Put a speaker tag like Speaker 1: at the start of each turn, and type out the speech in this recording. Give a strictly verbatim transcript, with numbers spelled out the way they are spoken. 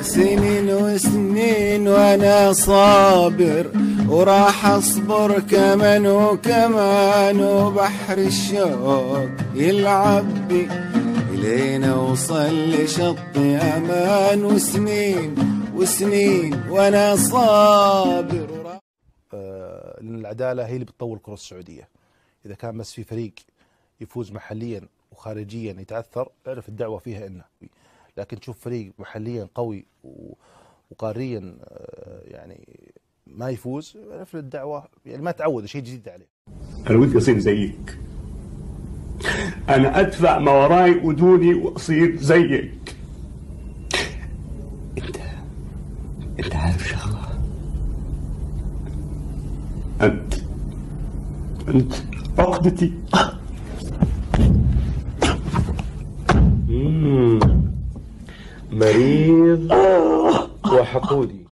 Speaker 1: سنين وسنين وانا صابر، وراح اصبر كمان وكمان، وبحر الشوق يلعب بي الين اوصل لشط امان. وسنين وسنين وانا صابر.
Speaker 2: آه لان العداله هي اللي بتطور الكره السعوديه. اذا كان بس في فريق يفوز محليا وخارجيا يتاثر، اعرف الدعوه فيها انه، لكن تشوف فريق محليا قوي وقاريا يعني ما يفوز، اعرف الدعوه يعني ما تعود، شيء جديد عليه.
Speaker 3: انا ودي اصير زيك، انا ادفع ما وراي ودوني واصير زيك. انت انت عارف شغله، انت انت عقدتي.
Speaker 4: مريض وحقودي.